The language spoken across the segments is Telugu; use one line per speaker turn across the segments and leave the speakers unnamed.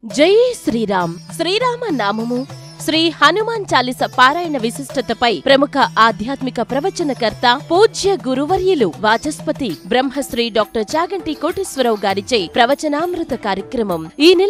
జై శ్రీరామ్. శ్రీరామ నామము శ్రీ హనుమాన్ చాలీస పారాయణ విశిష్టతపై ప్రముఖ ఆధ్యాత్మిక ప్రవచనకర్త పూజ్య గురువర్యులు వాచస్పతి బ్రహ్మశ్రీ డాక్టర్ చాగంటి కోటేశ్వరరావు గారిచే ప్రవచనామృత కార్యక్రమం ఈ నెల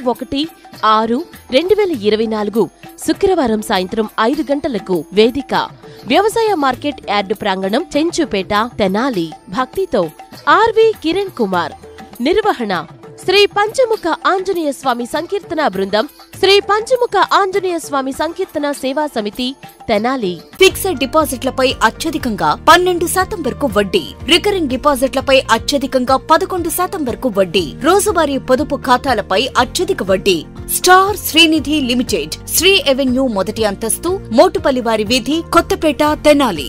21/6/2024 శుక్రవారం సాయంత్రం 5 గంటలకు వేదిక వ్యవసాయ మార్కెట్ యార్డు ప్రాంగణం, చెంచుపేట, తెనాలి. భక్తితో ఆర్వి కిరణ్ కుమార్. నిర్వహణ శ్రీ పంచముఖ ఆంజనేయ స్వామి సంకీర్తన బృందం, శ్రీ పంచముఖ ఆంజనేయ స్వామి సంకీర్తన సేవా సమితి, తెనాలి.
ఫిక్స్డ్ డిపాజిట్లపై అత్యధికంగా 12% వరకు వడ్డీ, రికరింగ్ డిపాజిట్లపై అత్యధికంగా 11% వరకు వడ్డీ, రోజువారీ పొదుపు ఖాతాలపై అత్యధిక వడ్డీ. Star Srinidhi limited, Sri avenue మొదటి అంతస్తు, మోటుపల్లివారి వీధి, కొత్తపేట, తెనాలి.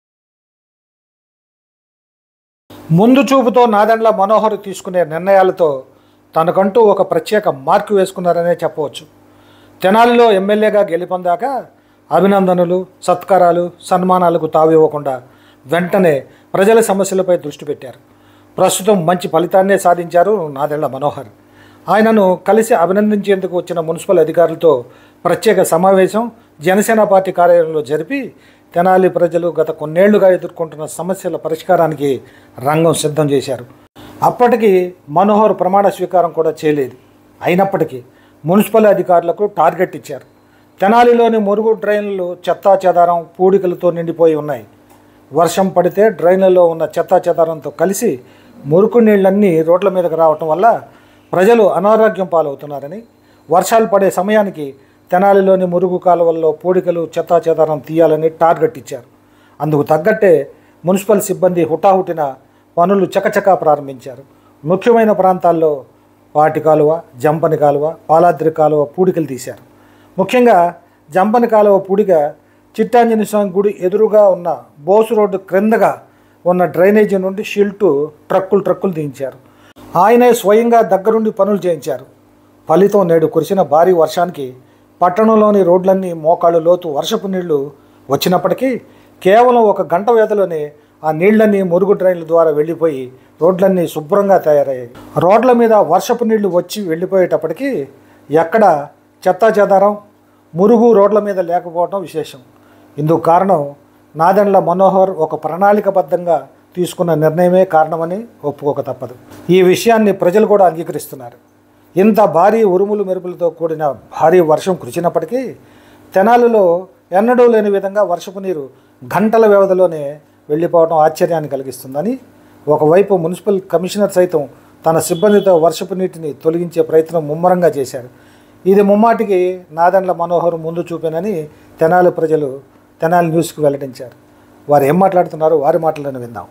ముందు చూపుతో నాదెండ్ల మనోహర్ తీసుకునే నిర్ణయాలతో తనకంటూ ఒక ప్రత్యేక మార్కు వేసుకున్నారనే చెప్పవచ్చు. తెనాలిలో ఎమ్మెల్యేగా గెలుపొందాక అభినందనలు, సత్కారాలు, సన్మానాలకు తావివ్వకుండా వెంటనే ప్రజల సమస్యలపై దృష్టి పెట్టారు. ప్రస్తుతం మంచి ఫలితాన్నే సాధించారు నాదెండ్ల మనోహర్. ఆయనను కలిసి అభినందించేందుకు వచ్చిన మున్సిపల్ అధికారులతో ప్రత్యేక సమావేశం జనసేన పార్టీ కార్యాలయంలో జరిపి తెనాలి ప్రజలు గత కొన్నేళ్లుగా ఎదుర్కొంటున్న సమస్యల పరిష్కారానికి రంగం సిద్ధం చేశారు. అప్పటికి మనోహర్ ప్రమాణ స్వీకారం కూడా చేయలేదు. అయినప్పటికీ మున్సిపల్ అధికారులకు టార్గెట్ ఇచ్చారు. తెనాలిలోని మురుగు డ్రైన్లు చెత్తా చెదారం, పూడికలతో నిండిపోయి ఉన్నాయి. వర్షం పడితే డ్రైన్లలో ఉన్న చెత్తా చెదారంతో కలిసి మురుకు నీళ్లన్నీ రోడ్ల మీదకు రావటం వల్ల ప్రజలు అనారోగ్యం పాలవుతున్నారని, వర్షాలు పడే సమయానికి తెనాలిలోని మురుగు కాలువల్లో పూడికలు, చెత్తా చెదారం తీయాలని టార్గెట్ ఇచ్చారు. అందుకు తగ్గట్టే మున్సిపల్ సిబ్బంది హుటాహుటిన పనులు చకచకా ప్రారంభించారు. ముఖ్యమైన ప్రాంతాల్లో పాటి కాలువ, జంపని కాలువ, పాలాద్రి కాలువ పూడికలు తీశారు. ముఖ్యంగా జంపని కాలువ పూడిక చిట్టాంజనేయ స్వామి గుడి ఎదురుగా ఉన్న బోసు రోడ్డు క్రిందగా ఉన్న డ్రైనేజీ నుండి షిల్టు ట్రక్కులు దించారు. ఆయనే స్వయంగా దగ్గరుండి పనులు చేయించారు. ఫలితం నేడు కురిసిన భారీ వర్షానికి పట్టణంలోని రోడ్లన్నీ మోకాళ్ళు లోతు వర్షపు నీళ్లు వచ్చినప్పటికీ కేవలం 1 గంట వ్యవధిలోనే ఆ నీళ్లన్నీ మురుగు డ్రైన్ల ద్వారా వెళ్ళిపోయి రోడ్లన్నీ శుభ్రంగా తయారయ్యాయి. రోడ్ల మీద వర్షపు నీళ్లు వచ్చి వెళ్ళిపోయేటప్పటికీ ఎక్కడ చెత్తా చెదారం, మురుగు రోడ్ల మీద లేకపోవడం విశేషం. ఇందుకు కారణం నాదెండ్ల మనోహర్ ఒక ప్రణాళికబద్ధంగా తీసుకున్న నిర్ణయమే కారణమని ఒప్పుకోక తప్పదు. ఈ విషయాన్ని ప్రజలు కూడా అంగీకరిస్తున్నారు. ఇంత భారీ ఉరుములు మెరుపులతో కూడిన భారీ వర్షం కురిచినప్పటికీ తెనాలిలో ఎన్నడూ లేని విధంగా వర్షపు నీరు గంటల వ్యవధిలోనే వెళ్ళిపోవడం ఆశ్చర్యాన్ని కలిగిస్తుందని, ఒకవైపు మున్సిపల్ కమిషనర్ సైతం తన సిబ్బందితో వర్షపు నీటిని తొలగించే ప్రయత్నం ముమ్మరంగా చేశారు. ఇది ముమ్మాటికి నాదెండ్ల మనోహర్ ముందు చూపేనని తెనాలి ప్రజలు తెనాలి న్యూస్కి వెల్లడించారు. వారు ఏం మాట్లాడుతున్నారో వారి మాటలను విందాం.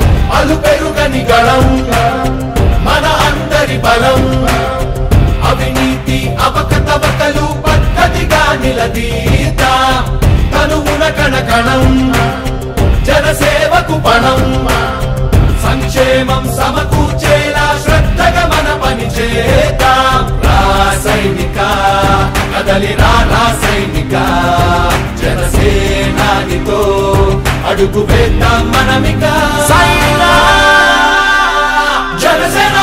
అవినీతి అవకతవకలు పద్ధతిగా నిలదీత కనువున కణకణం జనసేవకు పణం సంక్షేమం సమకూర్చేలా శ్రద్ధగా మన పని చేద్దాం. రాసైనిక కదలిరా రాసైనిక జనసేనానితో అడుగు వేద్దాం మనమిక. జనసేన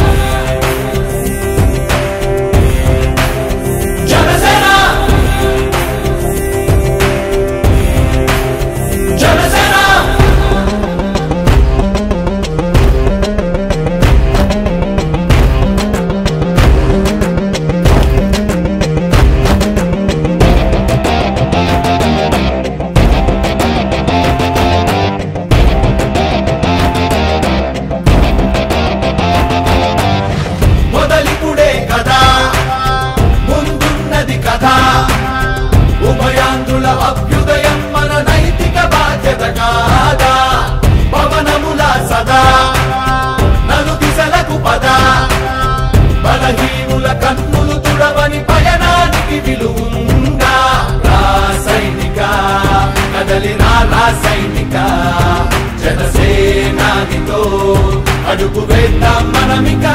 ఉభయాంధ్రుల అభ్యుదయం మన నైతిక బాధ్యత కాదా? పవనముల సదా నలు దిశలకు పద బలహీనుల కన్నులు తుడవని పయనానికి విలువుందా. రాసైనిక కదలిరా రాసైనిక జనసేనానితో అడుగు వేద్దాం మనమిక.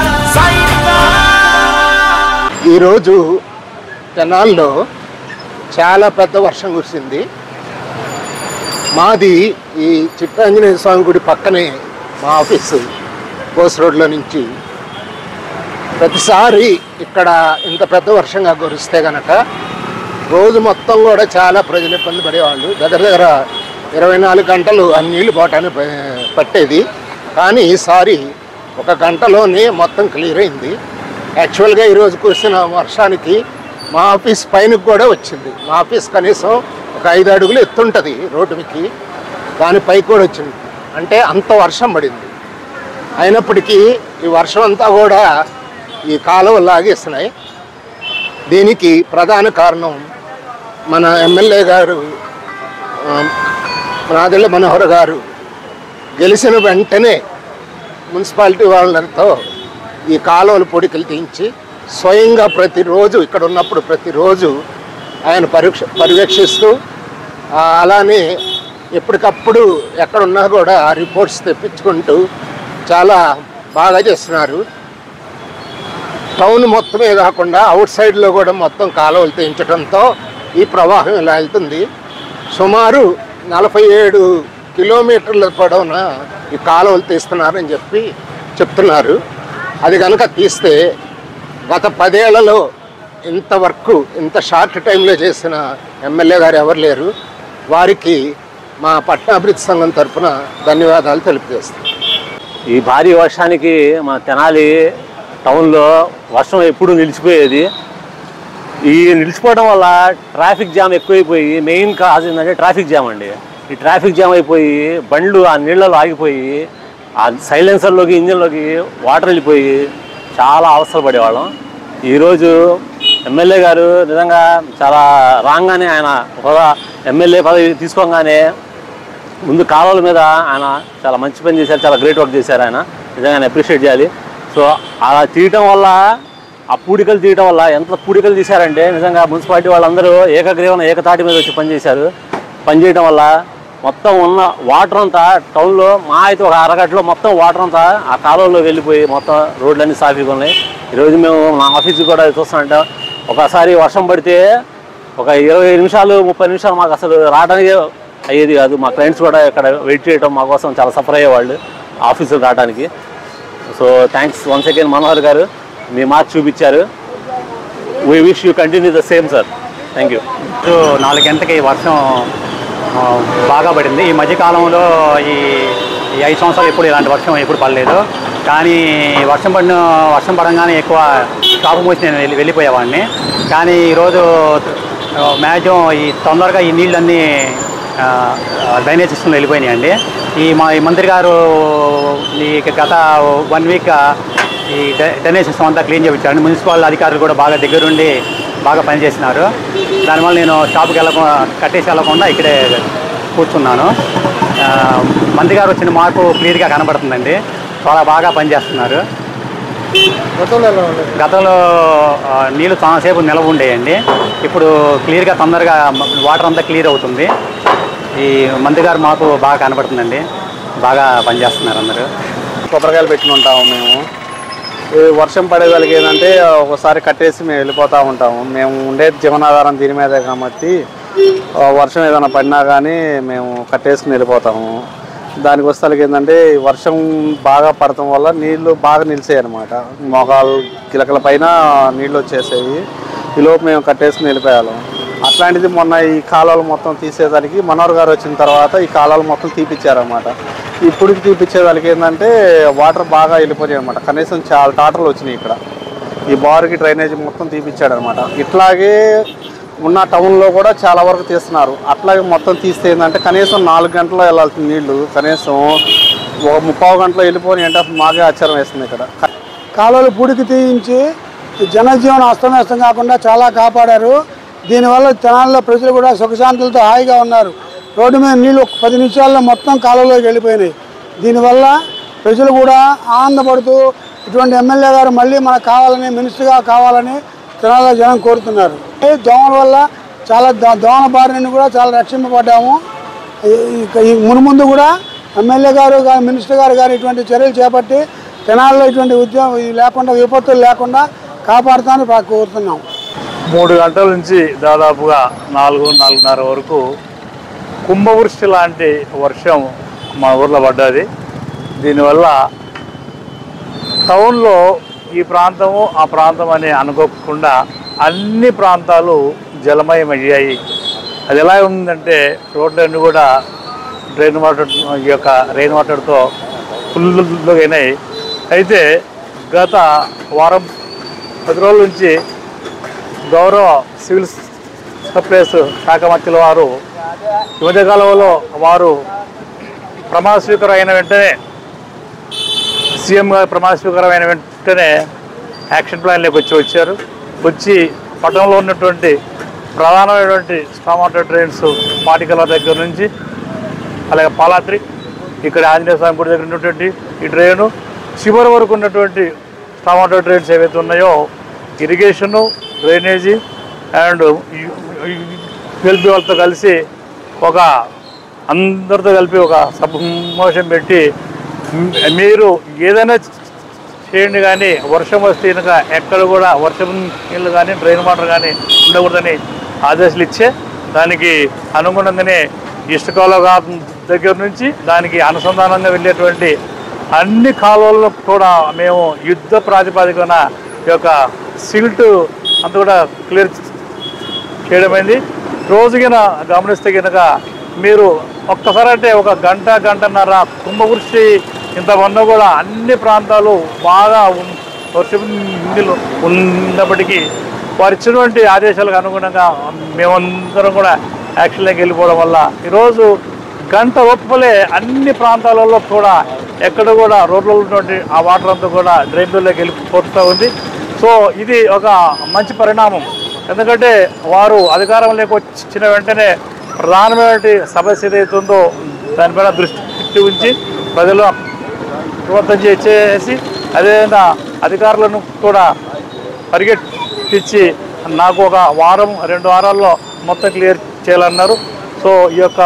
ఈరోజు తెనాల్లో చాలా పెద్ద వర్షం కురిసింది. మాది ఈ చిట్టాంజనేయ స్వామి గుడి పక్కనే మా ఆఫీసు బోస్ రోడ్లో నుంచి ప్రతిసారి ఇక్కడ ఇంత పెద్ద వర్షంగా కురిస్తే కనుక రోజు మొత్తం కూడా చాలా ప్రజలు ఇబ్బంది పడేవాళ్ళు. దగ్గర 24 గంటలు ఆ నీళ్లు పోవటానికి పట్టేది. కానీ ఈసారి 1 గంటలోనే మొత్తం క్లియర్ అయింది. యాక్చువల్గా ఈరోజు కురిసిన వర్షానికి మా ఆఫీస్ పైనకి కూడా వచ్చింది. మా ఆఫీస్ కనీసం ఒక 5 అడుగులు ఎత్తుంటుంది రోడ్డుకి, దానిపైకి కూడా వచ్చింది. అంటే అంత వర్షం పడింది. అయినప్పటికీ ఈ వర్షం అంతా కూడా ఈ కాలువలు లాగేస్తున్నాయి. దీనికి ప్రధాన కారణం మన ఎమ్మెల్యే గారు నాదెళ్ల మనోహర్ గారు గెలిచిన వెంటనే మున్సిపాలిటీ వాళ్ళతో ఈ కాలువలు పొడికలు తీయించి స్వయంగా ప్రతిరోజు ఇక్కడ ఉన్నప్పుడు ప్రతిరోజు ఆయన పర్యవేక్షిస్తూ అలానే ఎప్పటికప్పుడు ఎక్కడున్నా కూడా రిపోర్ట్స్ తెప్పించుకుంటూ చాలా బాగా చేస్తున్నారు. టౌన్ మొత్తమే కాకుండా అవుట్ సైడ్లో కూడా మొత్తం కాలువలు తీయించడంతో ఈ ప్రవాహం ఇలా వెళ్తుంది. సుమారు 47 కిలోమీటర్ల పొడవున ఈ కాలువలు తీస్తున్నారని చెప్తున్నారు. అది కనుక తీస్తే గత 10 ఏళ్లలో ఇంతవరకు ఇంత షార్ట్ టైంలో చేసిన ఎమ్మెల్యే గారు ఎవరు లేరు. వారికి మా పట్టణాభివృద్ధి సంఘం తరఫున ధన్యవాదాలు తెలియజేస్తాం.
ఈ భారీ వర్షానికి మా తెనాలి టౌన్లో వర్షం ఎప్పుడు నిలిచిపోయేది. ఈ నిలిచిపోవడం వల్ల ట్రాఫిక్ జామ్ ఎక్కువైపోయి మెయిన్ కాజ్ ఏంటంటే ట్రాఫిక్ జామ్ అండి. ఈ ట్రాఫిక్ జామ్ అయిపోయి బండ్లు ఆ నీళ్ళలో ఆగిపోయి ఆ సైలెన్సర్లోకి ఇంజిన్లోకి వాటర్ వెళ్ళిపోయి చాలా అవసరం పడేవాళ్ళం. ఈరోజు ఎమ్మెల్యే గారు నిజంగా చాలా రాగానే ఆయన ఎమ్మెల్యే పదవి తీసుకోగానే ముందు కాలువల మీద ఆయన చాలా మంచి పని చేశారు. చాలా గ్రేట్ వర్క్ చేశారు. ఆయన నిజంగా అప్రిషియేట్ చేయాలి. సో అలా తీయటం వల్ల ఆ పూడికలు తీయటం వల్ల ఎంత పూడికలు తీశారంటే నిజంగా మున్సిపాలిటీ వాళ్ళందరూ ఏకగ్రీవన ఏకతాటి మీద వచ్చి పనిచేశారు. పనిచేయడం వల్ల మొత్తం ఉన్న వాటర్ అంతా టౌన్లో మా అయితే ఒక అరగంటలో మొత్తం వాటర్ అంతా ఆ కాలువలో వెళ్ళిపోయి మొత్తం రోడ్లన్నీ సాఫీగా ఉన్నాయి. ఈరోజు మేము మా ఆఫీస్కి కూడా చూస్తామంటే ఒకసారి వర్షం పడితే ఒక 20 నిమిషాలు 30 నిమిషాలు మాకు అసలు రావడానికి అయ్యేది కాదు. మా క్లయింట్స్ కూడా ఇక్కడ వెయిట్ చేయడం మా కోసం చాలా సఫర్ అయ్యేవాళ్ళు ఆఫీసుకు రావడానికి. So thanks once again Manohar గారు, మీ మార్క్ చూపించారు. We wish you continue the same sir. Thank you.
4 గంటలకి వర్షం బాగా పడింది. ఈ మధ్యకాలంలో ఈ 5 సంవత్సరాలు ఎప్పుడు ఇలాంటి వర్షం ఎప్పుడు పడలేదు. కానీ వర్షం పడంగానే ఎక్కువ షాపు మూసి నేను వెళ్ళిపోయేవాడిని. కానీ ఈరోజు మ్యాక్సిమం ఈ తొందరగా ఈ నీళ్ళన్నీ డ్రైనేజ్ సిస్టంలో వెళ్ళిపోయినాయండి. ఈ మంత్రి గారు ఈ గత 1 వీక్ ఈ డ్రైనేజ్ సిస్టమ్ అంతా క్లీన్ చేయించారు. మున్సిపల్ అధికారులు కూడా బాగా దగ్గరుండి బాగా పనిచేసినారు. దానివల్ల నేను షాప్కి కట్టేసి వెళ్ళకుండా ఇక్కడే కూర్చున్నాను. మంత్రి గారు వచ్చిన మార్పు క్లియర్గా కనబడుతుందండి. చాలా బాగా పనిచేస్తున్నారు. గతంలో నీళ్ళు చాలాసేపు నిలవ ఉండేయండి. ఇప్పుడు క్లియర్గా తొందరగా వాటర్ అంతా క్లియర్ అవుతుంది. ఈ మంత్రి గారు మాకు బాగా కనబడుతుందండి. బాగా పనిచేస్తున్నారు అందరూ.
కొబ్బరికాయలు పెట్టుకుంటాము మేము. వర్షం పడేదానికి ఏంటంటే ఒకసారి కట్టేసి మేము వెళ్ళిపోతూ ఉంటాము. మేము ఉండే జీవనాధారం దీని మీదే కాబట్టి వర్షం ఏదైనా పడినా కానీ మేము కట్టేసుకుని వెళ్ళిపోతాము. దానికి వస్తానికి ఏంటంటే వర్షం బాగా పడటం వల్ల నీళ్లు బాగా నిలిచాయి అనమాట. మొగాలు కిలకల పైన నీళ్ళు వచ్చేసాయి. ఈలోపు మేము కట్టేసుకుని వెళ్ళిపోయాము. అట్లాంటిది మొన్న ఈ కాలువలు మొత్తం తీసేదానికి మనోహర్ గారు వచ్చిన తర్వాత ఈ కాలువలు మొత్తం తీపిచ్చారనమాట. ఇప్పుడు తీపిచ్చేదానికి ఏంటంటే వాటర్ బాగా వెళ్ళిపోయాయి అనమాట. కనీసం చాలా టాటర్లు వచ్చినాయి ఇక్కడ. ఈ బార్కి డ్రైనేజ్ మొత్తం తీపిచ్చాడనమాట. ఇట్లాగే ఉన్న టౌన్లో కూడా చాలా వరకు తీస్తున్నారు. అట్లాగే మొత్తం తీస్తే ఏంటంటే కనీసం 4 గంటల్లో వెళ్ళాల్సిన నీళ్లు కనీసం 30 గంటలో వెళ్ళిపోయి అంటే మాకే ఆశ్చర్యం వేస్తుంది. ఇక్కడ
కాలువలు పూడికి తీయించి జనజీవనం అస్తవ్యస్తం కాకుండా చాలా కాపాడారు. దీనివల్ల తెనాలిలో ప్రజలు కూడా సుఖశాంతులతో హాయిగా ఉన్నారు. రోడ్డు మీద నీళ్లు 10 నిమిషాల్లో మొత్తం కాలువలోకి వెళ్ళిపోయినాయి. దీనివల్ల ప్రజలు కూడా ఆనందపడుతూ ఇటువంటి ఎమ్మెల్యే గారు మళ్ళీ మనకు కావాలని, మినిస్టర్గా కావాలని తెనాలిలో జనం కోరుతున్నారు. దోమల వల్ల చాలా దోమల బారి నుండి కూడా చాలా రక్షింపబడ్డాము. ఈ మున్ముందు కూడా ఎమ్మెల్యే గారు కానీ మినిస్టర్ గారు కానీ ఇటువంటి చర్యలు చేపట్టి తెనాలిలో ఇటువంటి ఉద్యమం లేకుండా, విపత్తులు లేకుండా కాపాడుతామని కోరుతున్నాం.
3 గంటల నుంచి దాదాపుగా 4-4:30 వరకు కుంభవృష్టి లాంటి వర్షం మా ఊర్లో పడ్డది. దీనివల్ల టౌన్లో
ఈ ప్రాంతము ఆ ప్రాంతం అని అనుకోకుండా అన్ని ప్రాంతాలు జలమయమయ్యాయి. అది ఎలా ఉందంటే రోడ్లన్నీ కూడా డ్రైన్ వాటర్ ఈ యొక్క రెయిన్ వాటర్తో ఫుల్గా అయినాయి. అయితే గత వారం 10 రోజుల నుంచి గౌరవ సివిల్ సప్లైస్ శాఖ మంత్రుల వారు ఈ మధ్యకాలంలో వారు ప్రమాణ స్వీకారం అయిన వెంటనే సీఎం గారు ప్రమాణ స్వీకారం అయిన వెంటనే యాక్షన్ ప్లాన్లోకి వచ్చారు. వచ్చి పట్టణంలో ఉన్నటువంటి ప్రధానమైనటువంటి స్టామ్ వాటర్ డ్రైన్స్ పాటికల దగ్గర నుంచి అలాగే పాలాత్రి ఇక్కడ ఆంజనేయ స్వామి గుడి దగ్గర ఉన్నటువంటి ఈ డ్రైను చివరి వరకు ఉన్నటువంటి స్టామ్ వాటర్ డ్రైన్స్ ఏవైతే ఉన్నాయో ఇరిగేషను డ్రైనేజీ అండ్ ఎల్బీ వాళ్ళతో కలిసి అందరితో కలిపి ఒక సమావేశం పెట్టి మీరు ఏదైనా చేయండి కానీ వర్షం వస్తే కనుక ఎక్కడ కూడా వర్షం నీళ్ళు కానీ డ్రైన్ వాటర్ కానీ ఉండకూడదని ఆదేశాలు ఇచ్చే దానికి అనుగుణంగానే ఇష్టకాలువ దగ్గర నుంచి దానికి అనుసంధానంగా వెళ్ళేటువంటి అన్ని కాలువలను కూడా మేము యుద్ధ ప్రాతిపదికన ఈ యొక్క సిల్ట్ అంతా కూడా క్లియర్ చేయడమైంది. రోజుగిన గమనిస్తే కనుక మీరు ఒక్కసారి అంటే ఒక గంటన్నర కుంభవృష్టి ఇంతవరకు కూడా అన్ని ప్రాంతాలు బాగా వర్షం నీళ్ళు ఉన్నప్పటికీ వారు ఇచ్చినటువంటి ఆదేశాలకు అనుగుణంగా మేమందరం కూడా యాక్షన్లోకి వెళ్ళిపోవడం వల్ల ఈరోజు గంట లోపలే అన్ని ప్రాంతాలలో కూడా ఎక్కడ కూడా రోడ్లలో ఉన్నటువంటి ఆ వాటర్ అంతా కూడా డ్రైన్లోకి వెళ్ళిపోతూ ఉంది. సో ఇది ఒక మంచి పరిణామం. ఎందుకంటే వారు అధికారంలోకి వచ్చిన వెంటనే ప్రధానమైన సమస్య ఏదైతుందో దానిపైన దృష్టి ఉంచి ప్రజలు ప్రవర్తన చేసి అదేవిధంగా అధికారులను కూడా పరిగెట్టించి నాకు ఒక వారం 2 వారాల్లో మొత్తం క్లియర్ చేయాలన్నారు. సో ఈ యొక్క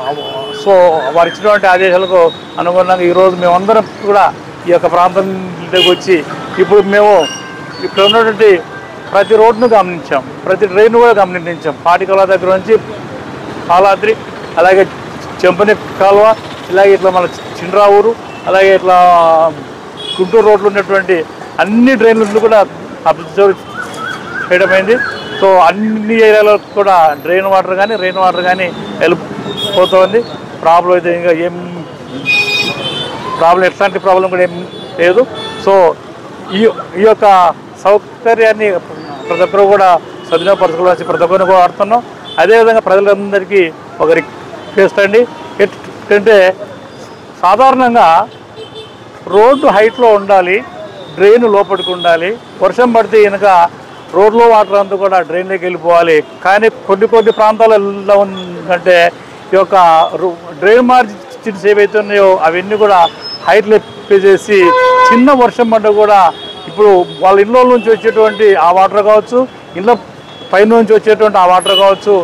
వారు ఇచ్చినటువంటి ఆదేశాలకు అనుగుణంగా ఈరోజు మేమందరం కూడా ఈ యొక్క ప్రాంతంలోకి వచ్చి ఇప్పుడు మేము ఇక్కడ ఉన్నటువంటి ప్రతి రోడ్ను గమనించాం, ప్రతి డ్రైన్ కూడా గమనించాం. పాటికల దగ్గర నుంచి పాలాద్రి అలాగే చెంపని కాలువ ఇలాగే ఇట్లా మన చిండ్రావూరు అలాగే ఇట్లా గుంటూరు రోడ్లు ఉన్నటువంటి అన్ని డ్రైన్లు కూడా అబ్జర్వ్ చేయడమైంది. సో అన్ని ఏరియాలో కూడా డ్రైన్ వాటర్ కానీ రెయిన్ వాటర్ కానీ వెళ్ళిపోతుంది. ప్రాబ్లం అయితే ఇంకా ఏం ప్రాబ్లం ఎట్లాంటి ప్రాబ్లం కూడా ఏం లేదు. సో ఈ యొక్క సౌకర్యాన్ని ప్రతి ఒక్కరు కూడా సద్వినియోగపరచుకోవాల్సి ప్రతి ఒక్కరిని కూడా ఆడుతున్నాం. అదేవిధంగా ప్రజలందరికీ ఒక రిక్వెస్ట్ అండి, ఏంటంటే సాధారణంగా రోడ్డు హైట్లో ఉండాలి, డ్రైన్ లోపలికి ఉండాలి. వర్షం పడితే కనుక రోడ్లో వాటర్ అంతా కూడా డ్రైన్లోకి వెళ్ళిపోవాలి. కానీ కొన్ని ప్రాంతాలలో ఉందంటే ఈ యొక్క డ్రైన్ మార్జిన్స్ ఏవైతే ఉన్నాయో అవన్నీ కూడా హైట్లో చేసి చిన్న వర్షం పడ్డ కూడా ఇప్పుడు వాళ్ళ ఇళ్ళ నుంచి వచ్చేటువంటి ఆ వాటర్ కావచ్చు, ఇళ్ళ పైన నుంచి వచ్చేటువంటి ఆ వాటర్ కావచ్చు,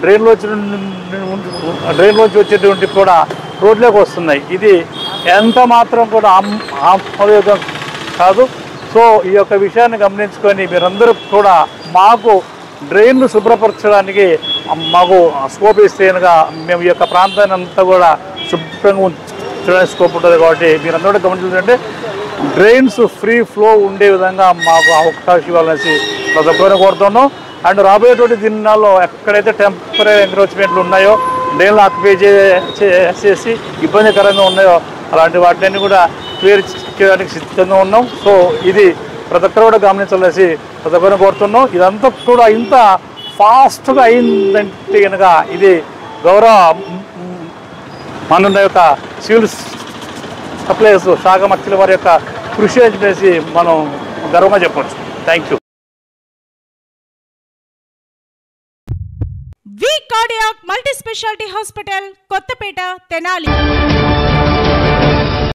డ్రైన్లోంచి వచ్చేటువంటి కూడా రోడ్లోకి వస్తున్నాయి. ఇది ఎంత మాత్రం కూడా ఆమోదయోగ్యం కాదు. సో ఈ యొక్క విషయాన్ని గమనించుకొని మీరందరూ కూడా మాకు డ్రైన్ను శుభ్రపరచడానికి మాకు స్కోప్ ఇస్తే కనుక మేము ఈ యొక్క ప్రాంతాన్ని అంతా కూడా శుభ్రంగా ఉంచడానికి స్కోప్ ఉంటుంది. కాబట్టి మీరందరూ కూడా గమనించాలంటే డ్రైన్స్ ఫ్రీ ఫ్లో ఉండే విధంగా మాకు అవకాశం ఇవ్వాలనేసి ప్రతి ఒక్కరిని కోరుతున్నాం. అండ్ రాబోయేటువంటి దినాల్లో ఎక్కడైతే టెంపరీ ఎంక్రోచ్మెంట్లు ఉన్నాయో డ్రైన్లు ఆక్యుపై చేసి ఇబ్బందికరంగా ఉన్నాయో అలాంటి వాటిని కూడా క్లియర్ చేయడానికి సిద్ధంగా ఉన్నాం. సో ఇది ప్రతి ఒక్కరు కూడా గమనించాలనేసి ప్రతి ఒక్కరిని కోరుతున్నాం. ఇదంతా కూడా ఇంత ఫాస్ట్గా అయిందంటే కనుక ఇది గౌరవ మన యొక్క సివిల్ సప్లైస్ శాఖ మంత్రుల వారి యొక్క కృషి అని చెప్పేసి మనం గర్వంగా చెప్పవచ్చు. Thank you.
V cardiac multi speciality hospital, Kothapeta, Tenali.